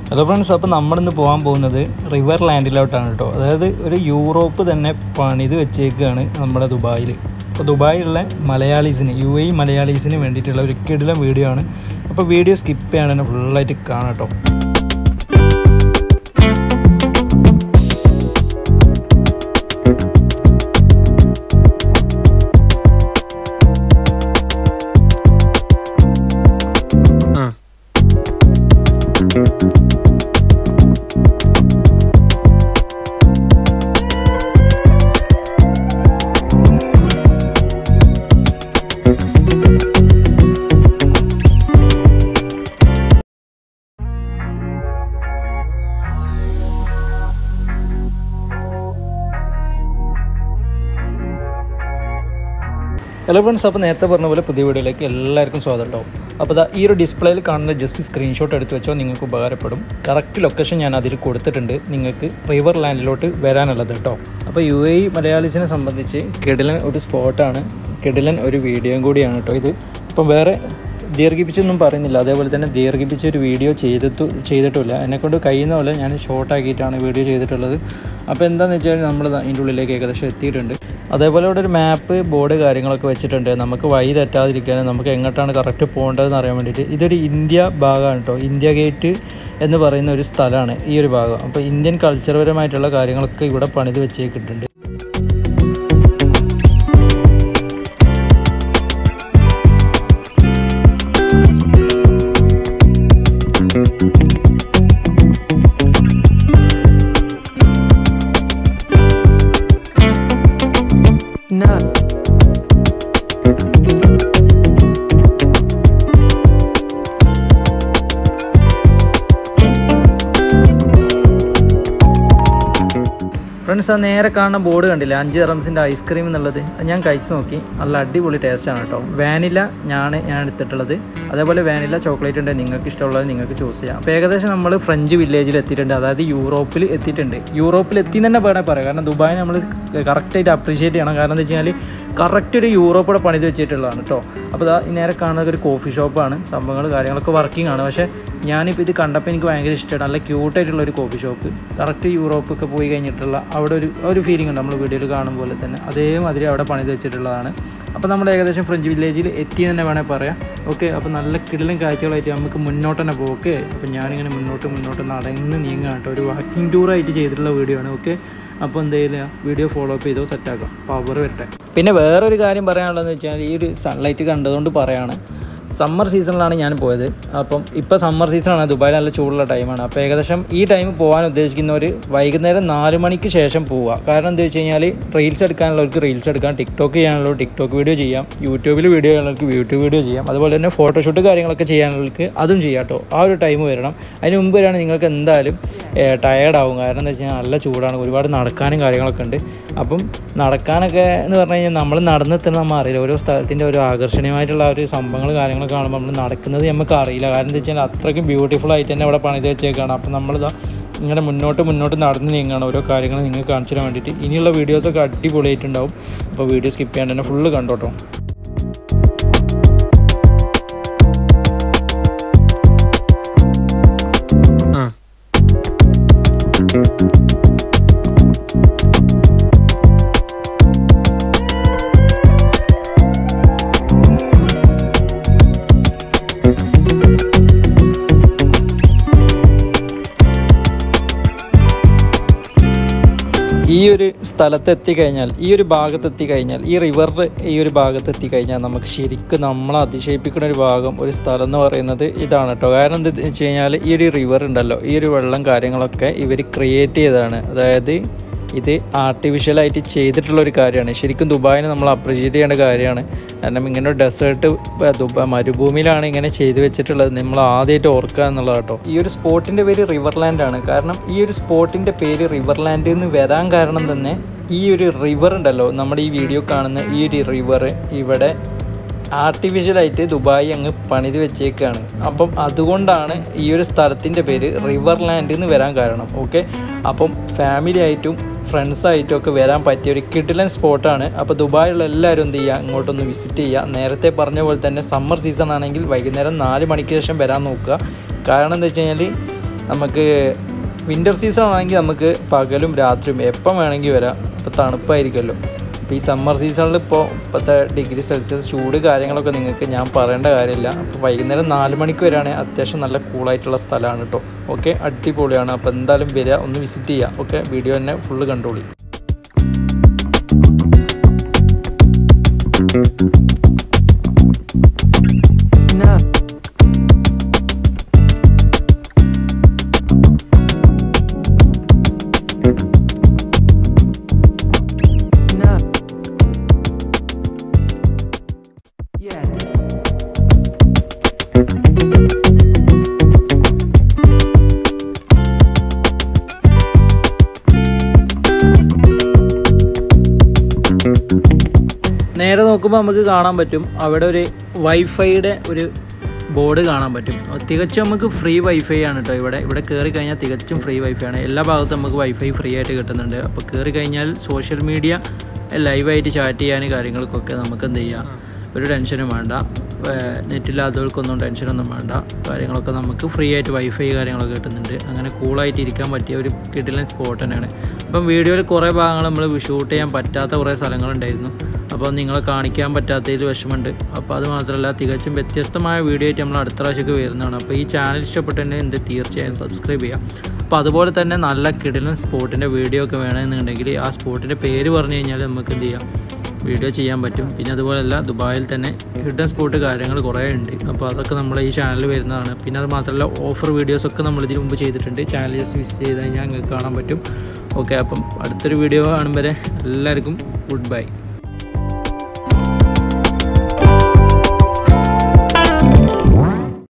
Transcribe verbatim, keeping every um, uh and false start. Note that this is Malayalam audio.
Hello friends, അപ്പോൾ നമ്മൾ ഇന്ന് പോകാൻ പോകുന്നത് റിവർലാൻഡിലോട്ടാണ് കേട്ടോ. അതായത് ഒരു യൂറോപ്പ് തന്നെ പണിത് വെച്ചേക്കാണ് നമ്മുടെ ദുബായിൽ. അപ്പോൾ ദുബായിലുള്ള മലയാളീസിന് യു എ മലയാളീസിന് വേണ്ടിയിട്ടുള്ള ഒരു കിടിലൻ വീഡിയോ ആണ്. അപ്പോൾ വീഡിയോ സ്കിപ്പ് ചെയ്യാൻ തന്നെ ഫുള്ളായിട്ട് കാണാം കേട്ടോ. ഹലോ ഫ്രണ്ട്സ്, അപ്പോൾ നേരത്തെ പറഞ്ഞ പോലെ പുതിയ വീഡിയോയിലേക്ക് എല്ലാവർക്കും സ്വാഗതം കേട്ടോ. അപ്പോൾ ഇതാ ഈ ഒരു ഡിസ്പ്ലേയിൽ കാണുന്ന ജസ്റ്റ് സ്ക്രീൻഷോട്ട് എടുത്ത് വെച്ചോ, നിങ്ങൾക്ക് ഉപകാരപ്പെടും. കറക്റ്റ് ലൊക്കേഷൻ ഞാൻ അതിൽ കൊടുത്തിട്ടുണ്ട് നിങ്ങൾക്ക് റിവർലാൻഡിലോട്ട് വരാനുള്ളത് കേട്ടോ. അപ്പോൾ യു എ മലയാളീസിനെ സംബന്ധിച്ച് കിടിലൻ ഒരു സ്പോട്ടാണ്, കിടിലൻ ഒരു വീഡിയോയും കൂടിയാണ് കേട്ടോ ഇത്. അപ്പം വേറെ ദീർഘിപ്പിച്ചൊന്നും പറയുന്നില്ല, അതേപോലെ തന്നെ ദീർഘിപ്പിച്ച ഒരു വീഡിയോ ചെയ്തിട്ട് ചെയ്തിട്ടില്ല. എന്നെക്കൊണ്ട് കഴിയുന്ന പോലെ ഞാൻ ഷോർട്ടാക്കിയിട്ടാണ് വീഡിയോ ചെയ്തിട്ടുള്ളത്. അപ്പോൾ എന്താണെന്ന് വെച്ചാൽ നമ്മൾ ഇതിൻ്റെ ഉള്ളിലേക്ക് ഏകദേശം എത്തിയിട്ടുണ്ട്. അതേപോലെ ഇവിടെ ഒരു മാപ്പ് ബോർഡ് കാര്യങ്ങളൊക്കെ വെച്ചിട്ടുണ്ട്, നമുക്ക് വഴി തെറ്റാതിരിക്കാൻ, നമുക്ക് എങ്ങോട്ടാണ് കറക്റ്റ് പോകേണ്ടതെന്ന് അറിയാൻ വേണ്ടിയിട്ട്. ഇതൊരു ഇന്ത്യ ഭാഗമാണ് കേട്ടോ, ഇന്ത്യ ഗേറ്റ് എന്ന് പറയുന്ന ഒരു സ്ഥലമാണ് ഈ ഒരു ഭാഗം. അപ്പോൾ ഇന്ത്യൻ കൾച്ചർപരമായിട്ടുള്ള കാര്യങ്ങളൊക്കെ ഇവിടെ പണിത് വെച്ചേക്കിട്ടുണ്ട്. ഫ്രണ്ട്സ്, ആ നേരെ കാണുന്ന ബോർഡ് കണ്ടില്ല, അഞ്ച് റംസിൻ്റെ ഐസ്ക്രീം എന്നുള്ളത്. ഞാൻ കഴിച്ച് നോക്കി, നല്ല അടിപൊളി ടേസ്റ്റാണ് കേട്ടോ. വാനില ഞാൻ ഞാൻ എടുത്തിട്ടുള്ളത്, അതേപോലെ വാനില ചോക്ലേറ്റ് ഉണ്ട്, നിങ്ങൾക്ക് ഇഷ്ടമുള്ളത് നിങ്ങൾക്ക് ചൂസ് ചെയ്യാം. അപ്പോൾ ഏകദേശം നമ്മൾ ഫ്രഞ്ച് വില്ലേജിൽ എത്തിയിട്ടുണ്ട്, അതായത് യൂറോപ്പിൽ എത്തിയിട്ടുണ്ട്. യൂറോപ്പിൽ എത്തി തന്നെ വേണമെങ്കിൽ പറയാം, കാരണം ദുബായ് നമ്മൾ കറക്റ്റായിട്ട് അപ്രീഷിയേറ്റ് ചെയ്യണം. കാരണം എന്താ വെച്ച് കഴിഞ്ഞാൽ കറക്റ്റ് ഒരു യൂറോപ്പോടെ പണിത് വെച്ചിട്ടുള്ളതാണ് കേട്ടോ. അപ്പോൾ ഇതാ നേരെ കാണുന്നത് ഒരു കോഫി ഷോപ്പാണ്, സംഭവങ്ങൾ കാര്യങ്ങളൊക്കെ വർക്കിംഗ് ആണ്. പക്ഷേ ഞാനിപ്പോൾ ഇത് കണ്ടപ്പോൾ എനിക്ക് ഭയങ്കര ഇഷ്ടമാണ്, നല്ല ക്യൂട്ടായിട്ടുള്ള ഒരു കോഫി ഷോപ്പ്. കറക്റ്റ് യൂറോപ്പൊക്കെ പോയി കഴിഞ്ഞിട്ടുള്ള അവിടെ ഒരു ഒരു ഫീലിംഗ് ഉണ്ട്, നമ്മൾ വീഡിയോയിൽ കാണും പോലെ തന്നെ അതേമാതിരി അവിടെ പണിത് വെച്ചിട്ടുള്ളതാണ്. അപ്പോൾ നമ്മൾ ഏകദേശം ഫ്രഞ്ച് വില്ലേജിൽ എത്തി തന്നെ വേണമെങ്കിൽ പറയാം. ഓക്കെ, അപ്പോൾ നല്ല കിടിലൻ കാഴ്ചകളായിട്ട് നമുക്ക് മുന്നോട്ട് തന്നെ പോകും. ഓക്കെ, അപ്പോൾ ഞാനിങ്ങനെ മുന്നോട്ട് മുന്നോട്ട് നടന്ന് നീങ്ങാം കേട്ടോ. ഒരു വാക്കിംഗ് ടൂറായിട്ട് ചെയ്തിട്ടുള്ള വീഡിയോ ആണ്. ഓക്കെ, അപ്പോൾ എന്തെങ്കിലും വീഡിയോ ഫോളോ അപ്പ് ചെയ്തോ സെറ്റാക്കാം, പവർ വരട്ടെ. പിന്നെ വേറൊരു കാര്യം പറയാനുള്ളതെന്ന് വെച്ചാൽ ഈ ഒരു സൺലൈറ്റ് കണ്ടതുകൊണ്ട് പറയാണ്, സമ്മർ സീസണിലാണ് ഞാൻ പോയത്. അപ്പം ഇപ്പോൾ സമ്മർ സീസണാണ്, ദുബായിൽ നല്ല ചൂടുള്ള ടൈമാണ്. അപ്പോൾ ഏകദേശം ഈ ടൈം പോകാൻ ഉദ്ദേശിക്കുന്നവർ വൈകുന്നേരം നാല് മണിക്ക് ശേഷം പോവുക. കാരണം എന്താ വെച്ച് കഴിഞ്ഞാൽ റീൽസ് എടുക്കാനുള്ളവർക്ക് റീൽസ് എടുക്കാം, ടിക്ടോക്ക് ചെയ്യാനുള്ളവർ ടിക്ടോക്ക് വീഡിയോ ചെയ്യാം, യൂട്യൂബിൽ വീഡിയോ ചെയ്യാനുള്ളവർക്ക് യൂട്യൂബ് വീഡിയോ ചെയ്യാം, അതുപോലെ തന്നെ ഫോട്ടോഷൂട്ട് കാര്യങ്ങളൊക്കെ ചെയ്യാനുള്ളവർക്ക് അതും ചെയ്യാം കേട്ടോ. ആ ഒരു ടൈം വരണം. അതിന് മുമ്പ് വരെയാണ് നിങ്ങൾക്ക് എന്തായാലും ടയേർഡാവും. കാരണം എന്താ വെച്ച് കഴിഞ്ഞാൽ നല്ല ചൂടാണ്, ഒരുപാട് നടക്കാനും കാര്യങ്ങളൊക്കെ ഉണ്ട്. അപ്പം നടക്കാനൊക്കെ എന്ന് പറഞ്ഞു കഴിഞ്ഞാൽ നമ്മൾ നടന്നെത്തുന്ന നമ്മൾ അറിയില്ല, ഓരോ സ്ഥലത്തിൻ്റെ ഒരു ആകർഷണീയമായിട്ടുള്ള ഒരു സംഭവങ്ങൾ കാര്യങ്ങൾ കാണുമ്പോൾ നമ്മൾ നടക്കുന്നത് നമുക്ക് അറിയില്ല. കാരണം എന്താ വെച്ചാൽ അത്രയ്ക്കും ബ്യൂട്ടിഫുൾ ആയിട്ട് തന്നെ അവിടെ പണിത് വെച്ചേക്കാണ്. അപ്പം നമ്മളിതാ ഇങ്ങനെ മുന്നോട്ട് മുന്നോട്ട് നടന്ന് നീങ്ങാണ് ഓരോ കാര്യങ്ങൾ നിങ്ങൾക്ക് കാണിച്ചു തരാൻ വേണ്ടിയിട്ട്. ഇനിയുള്ള വീഡിയോസൊക്കെ അടിപൊളിയായിട്ടുണ്ടാവും. അപ്പോൾ വീഡിയോ സ്കിപ്പ് ചെയ്യാണ്ട് തന്നെ ഫുള്ള് കണ്ടോട്ടോ. ഈ ഒരു സ്ഥലത്ത് എത്തിക്കഴിഞ്ഞാൽ, ഈ ഒരു ഭാഗത്ത് എത്തിക്കഴിഞ്ഞാൽ, ഈ റിവറിൻ്റെ ഈ ഒരു ഭാഗത്ത് എത്തിക്കഴിഞ്ഞാൽ നമുക്ക് ശരിക്കും നമ്മളെ അതിശയിപ്പിക്കുന്ന ഒരു ഭാഗം, ഒരു സ്ഥലം എന്ന് പറയുന്നത് ഇതാണ് കേട്ടോ. കാരണം എന്താ വെച്ച് കഴിഞ്ഞാൽ ഈ ഒരു റിവർ ഉണ്ടല്ലോ, ഈ ഒരു വെള്ളം കാര്യങ്ങളൊക്കെ ഇവർ ക്രിയേറ്റ് ചെയ്തതാണ്. അതായത് ഇത് ആർട്ടിഫിഷ്യലായിട്ട് ചെയ്തിട്ടുള്ളൊരു കാര്യമാണ്. ശരിക്കും ദുബായിനെ നമ്മൾ അപ്രീഷിയേറ്റ് ചെയ്യേണ്ട കാര്യമാണ്. കാരണം ഇങ്ങനെ ഒരു ഡെസേർട്ട് ദുബായ് മരുഭൂമിയിലാണ് ഇങ്ങനെ ചെയ്ത് വെച്ചിട്ടുള്ളത്, നമ്മൾ ആദ്യമായിട്ട് ഓർക്കുക എന്നുള്ളത് കേട്ടോ. ഈ ഒരു സ്പോട്ടിൻ്റെ പേര് റിവർലാൻഡാണ്. കാരണം ഈ ഒരു സ്പോട്ടിൻ്റെ പേര് റിവർലാൻഡ് എന്ന് വരാൻ കാരണം തന്നെ ഈ ഒരു റിവർ ഉണ്ടല്ലോ, നമ്മുടെ ഈ വീഡിയോ കാണുന്ന ഈ ഒരു റിവർ ഇവിടെ ആർട്ടിഫിഷ്യലായിട്ട് ദുബായ് അങ്ങ് പണിത് വെച്ചേക്കാണ്. അപ്പം അതുകൊണ്ടാണ് ഈ ഒരു സ്ഥലത്തിൻ്റെ പേര് റിവർലാൻഡ് എന്ന് വരാൻ കാരണം. ഓക്കെ, അപ്പം ഫാമിലി ആയിട്ടും ഫ്രണ്ട്സായിട്ടും ഒക്കെ വരാൻ പറ്റിയ ഒരു കിടിലൻ സ്പോട്ടാണ്. അപ്പോൾ ദുബായിലുള്ള എല്ലാവരും എന്ത് ചെയ്യുക, ഇങ്ങോട്ടൊന്ന് വിസിറ്റ് ചെയ്യുക. നേരത്തെ പറഞ്ഞ പോലെ തന്നെ സമ്മർ സീസൺ ആണെങ്കിൽ വൈകുന്നേരം നാല് മണിക്ക് ശേഷം വരാൻ നോക്കുക. കാരണം എന്താ വെച്ച് കഴിഞ്ഞാൽ നമുക്ക് വിൻ്റർ സീസൺ ആണെങ്കിൽ നമുക്ക് പകലും രാത്രിയും എപ്പം വേണമെങ്കിൽ വരാം. ഇപ്പോൾ തണുപ്പായിരിക്കുമല്ലോ. അപ്പോൾ ഈ സമ്മർ സീസണിൽ ഇപ്പോൾ ഇപ്പോഴത്തെ ഡിഗ്രി സെൽഷ്യസ് ചൂട് കാര്യങ്ങളൊക്കെ നിങ്ങൾക്ക് ഞാൻ പറയേണ്ട കാര്യമില്ല. അപ്പോൾ വൈകുന്നേരം നാല് മണിക്ക് വരികയാണെങ്കിൽ അത്യാവശ്യം നല്ല കൂളായിട്ടുള്ള സ്ഥലമാണ് കേട്ടോ. ഓക്കെ, അടിപൊളിയാണ്. അപ്പോൾ എന്തായാലും വരിക, ഒന്ന് വിസിറ്റ് ചെയ്യുക. ഓക്കെ, വീഡിയോ തന്നെ ഫുള്ള് കണ്ടോളി. നേരെ നോക്കുമ്പോൾ നമുക്ക് കാണാൻ പറ്റും അവിടെ ഒരു വൈഫൈയുടെ ഒരു ബോർഡ് കാണാൻ പറ്റും. തികച്ചും നമുക്ക് ഫ്രീ വൈഫൈ ആണ് കേട്ടോ. ഇവിടെ ഇവിടെ കയറി കഴിഞ്ഞാൽ തികച്ചും ഫ്രീ വൈഫൈ ആണ്. എല്ലാ ഭാഗത്തും നമുക്ക് വൈഫൈ ഫ്രീ ആയിട്ട് കിട്ടുന്നുണ്ട്. അപ്പോൾ കയറി കഴിഞ്ഞാൽ സോഷ്യൽ മീഡിയ ലൈവായിട്ട് ചാറ്റ് ചെയ്യാൻ കാര്യങ്ങൾക്കൊക്കെ നമുക്ക് എന്ത് ചെയ്യാം, ഒരു ടെൻഷനും വേണ്ട. നെറ്റില്ലാത്തവർക്കൊന്നും ടെൻഷനൊന്നും വേണ്ട. കാര്യങ്ങളൊക്കെ നമുക്ക് ഫ്രീ ആയിട്ട് വൈഫൈ കാര്യങ്ങളൊക്കെ കിട്ടുന്നുണ്ട്. അങ്ങനെ കൂളായിട്ട് ഇരിക്കാൻ പറ്റിയ ഒരു കിടിലൻ സ്പോട്ട് തന്നെയാണ്. അപ്പം വീഡിയോയിൽ കുറേ ഭാഗങ്ങൾ നമ്മൾ ഷൂട്ട് ചെയ്യാൻ പറ്റാത്ത കുറേ സ്ഥലങ്ങളുണ്ടായിരുന്നു. അപ്പോൾ നിങ്ങളെ കാണിക്കാൻ പറ്റാത്തതിൽ വിഷമമുണ്ട്. അപ്പോൾ അത് മാത്രമല്ല, തികച്ചും വ്യത്യസ്തമായ വീഡിയോ ആയിട്ട് നമ്മൾ അടുത്ത പ്രാവശ്യമൊക്കെ വരുന്നതാണ്. അപ്പോൾ ഈ ചാനൽ ഇഷ്ടപ്പെട്ടെന്നെ എന്ത് തീർച്ചയായും സബ്സ്ക്രൈബ് ചെയ്യാം. അപ്പോൾ അതുപോലെ തന്നെ നല്ല കിടിലൻ സ്പോട്ടിൻ്റെ വീഡിയോ ഒക്കെ വേണമെന്നുണ്ടെങ്കിൽ ആ സ്പോട്ടിൻ്റെ പേര് പറഞ്ഞു കഴിഞ്ഞാൽ നമുക്ക് എന്ത് ചെയ്യാം, വീഡിയോ ചെയ്യാൻ പറ്റും. പിന്നെ അതുപോലെയല്ല, ദുബായിൽ തന്നെ ഹിഡൻ സ്പോട്ട് കാര്യങ്ങൾ കുറേ ഉണ്ട്. അപ്പോൾ അതൊക്കെ നമ്മൾ ഈ ചാനലിൽ വരുന്നതാണ്. പിന്നെ അത് മാത്രമല്ല, ഓഫർ വീഡിയോസൊക്കെ നമ്മൾ ഇതിന് മുമ്പ് ചെയ്തിട്ടുണ്ട്. ചാനൽ ജസ്റ്റ് വിസിറ്റ് ചെയ്ത് കഴിഞ്ഞാൽ നിങ്ങൾക്ക് കാണാൻ പറ്റും. ഓക്കെ, അപ്പം അടുത്തൊരു വീഡിയോ കാണും വരെ എല്ലാവർക്കും ഗുഡ് ബൈ.